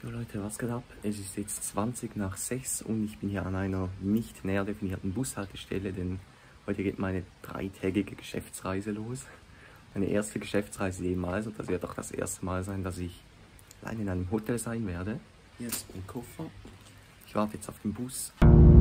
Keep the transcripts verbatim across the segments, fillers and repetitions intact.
Jo Leute, was geht ab? Es ist jetzt zwanzig nach sechs und ich bin hier an einer nicht näher definierten Bushaltestelle, denn heute geht meine dreitägige Geschäftsreise los. Meine erste Geschäftsreise jemals und das wird auch das erste Mal sein, dass ich allein in einem Hotel sein werde. Hier ist mein Koffer. Ich warte jetzt auf den Bus.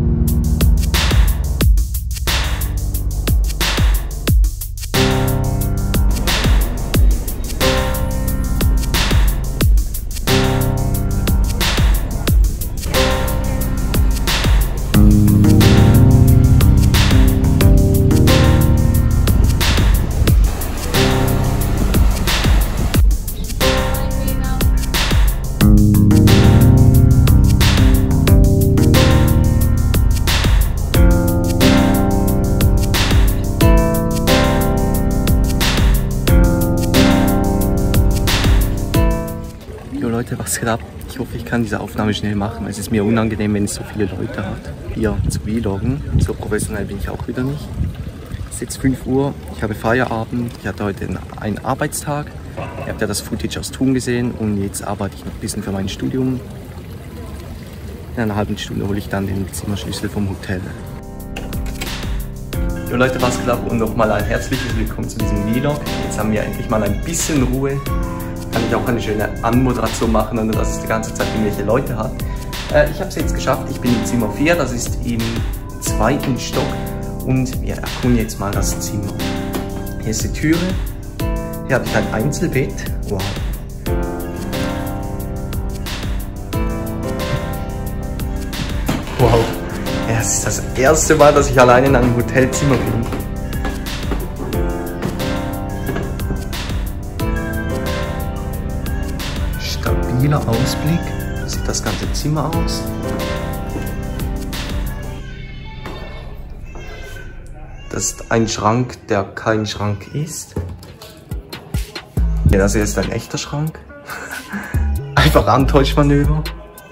Leute, was geht ab? Ich hoffe, ich kann diese Aufnahme schnell machen. Es ist mir unangenehm, wenn es so viele Leute hat, hier zu vloggen. So professionell bin ich auch wieder nicht. Es ist jetzt fünf Uhr, ich habe Feierabend, ich hatte heute einen Arbeitstag. Ihr habt ja das Footage aus Thun gesehen und jetzt arbeite ich noch ein bisschen für mein Studium. In einer halben Stunde hole ich dann den Zimmerschlüssel vom Hotel. Jo Leute, was geht ab? Und nochmal ein herzliches Willkommen zu diesem Vlog. Jetzt haben wir endlich mal ein bisschen Ruhe. Kann ich auch eine schöne Anmoderation machen, ohne dass es die ganze Zeit irgendwelche Leute hat. Äh, ich habe es jetzt geschafft, ich bin im Zimmer vier, das ist im zweiten Stock und wir erkunden jetzt mal das Zimmer. Hier ist die Türe, hier habe ich ein Einzelbett, wow. Wow, ja, es ist das erste Mal, dass ich alleine in einem Hotelzimmer bin. Stabiler Ausblick, so sieht das ganze Zimmer aus. Das ist ein Schrank, der kein Schrank ist. Ja, das hier ist ein echter Schrank. Einfach Antäuschmanöver.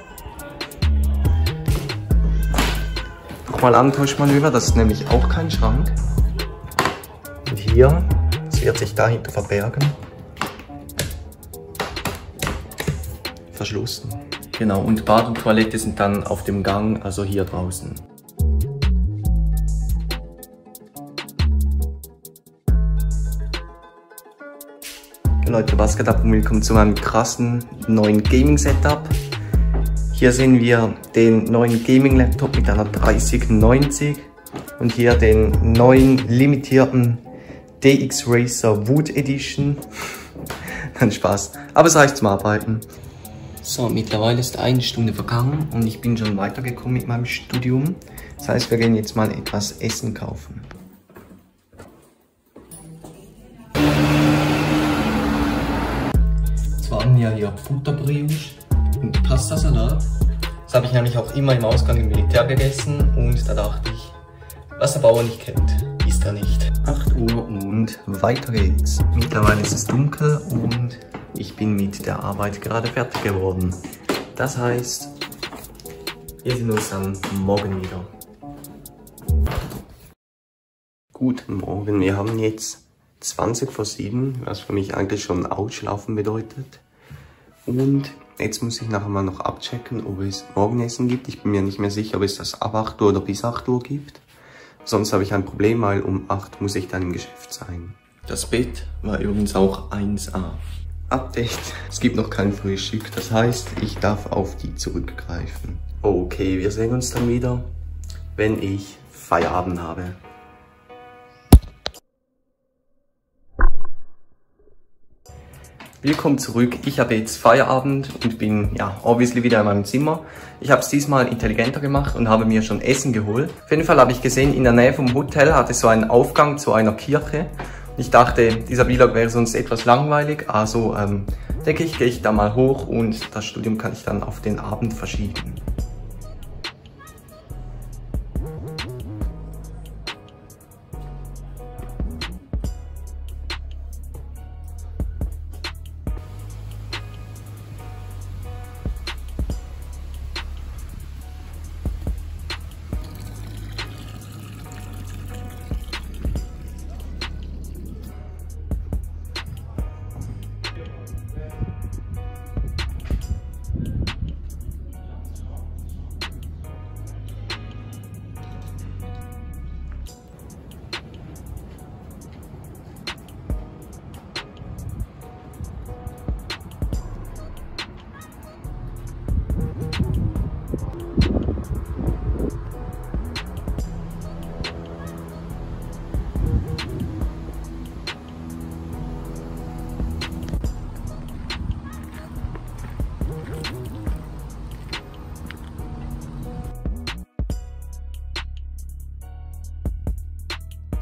Nochmal Antäuschmanöver, das ist nämlich auch kein Schrank. Und hier, das wird sich dahinter verbergen. Verschlossen. Genau, und Bad und Toilette sind dann auf dem Gang, also hier draußen. Leute, was geht ab und willkommen zu meinem krassen neuen Gaming-Setup. Hier sehen wir den neuen Gaming-Laptop mit einer dreißig neunzig und hier den neuen limitierten D X Racer Wood Edition. Nein, Spaß, aber es reicht zum Arbeiten. So, mittlerweile ist eine Stunde vergangen und ich bin schon weitergekommen mit meinem Studium. Das heißt, wir gehen jetzt mal etwas Essen kaufen. Es waren ja hier Butterbrioche und Pastasalat. Das habe ich nämlich auch immer im Ausgang im Militär gegessen und da dachte ich, was der Bauer nicht kennt, isst er nicht. acht Uhr und weiter geht's. Mittlerweile ist es dunkel und ich bin mit der Arbeit gerade fertig geworden. Das heißt, wir sehen uns dann morgen wieder. Guten Morgen, wir haben jetzt zwanzig vor sieben, was für mich eigentlich schon Ausschlafen bedeutet. Und jetzt muss ich nachher mal noch abchecken, ob es Morgenessen gibt. Ich bin mir nicht mehr sicher, ob es das ab acht Uhr oder bis acht Uhr gibt. Sonst habe ich ein Problem, weil um acht muss ich dann im Geschäft sein. Das Bett war übrigens auch eins A. Update. Es gibt noch kein Frühstück, das heißt, ich darf auf die zurückgreifen. Okay, wir sehen uns dann wieder, wenn ich Feierabend habe. Willkommen zurück. Ich habe jetzt Feierabend und bin, ja, obviously wieder in meinem Zimmer. Ich habe es diesmal intelligenter gemacht und habe mir schon Essen geholt. Auf jeden Fall habe ich gesehen, in der Nähe vom Hotel hat es so einen Aufgang zu einer Kirche. Ich dachte, dieser Vlog wäre sonst etwas langweilig, also ähm, denke ich, gehe ich da mal hoch und das Studium kann ich dann auf den Abend verschieben.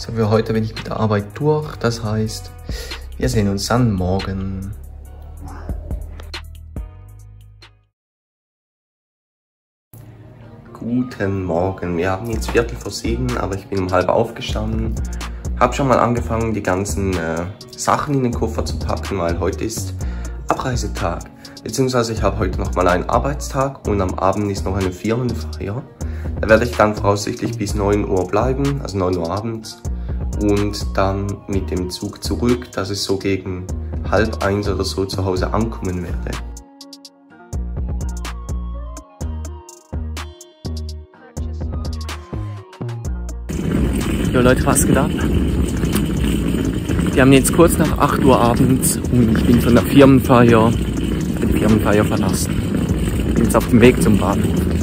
So, für heute bin ich mit der Arbeit durch. Das heißt, wir sehen uns dann morgen. Guten Morgen. Wir haben jetzt Viertel vor sieben, aber ich bin um halb aufgestanden. Habe schon mal angefangen, die ganzen äh, Sachen in den Koffer zu packen, weil heute ist Abreisetag. Beziehungsweise ich habe heute noch mal einen Arbeitstag und am Abend ist noch eine Firmenfeier. Da werde ich dann voraussichtlich bis neun Uhr bleiben, also neun Uhr abends. Und dann mit dem Zug zurück, dass ich so gegen halb eins oder so zu Hause ankommen werde. Jo Leute, was geht ab? Wir haben jetzt kurz nach acht Uhr abends und ich bin von der Firmenfeier, die Firmenfeier verlassen. Ich bin jetzt auf dem Weg zum Bahnhof.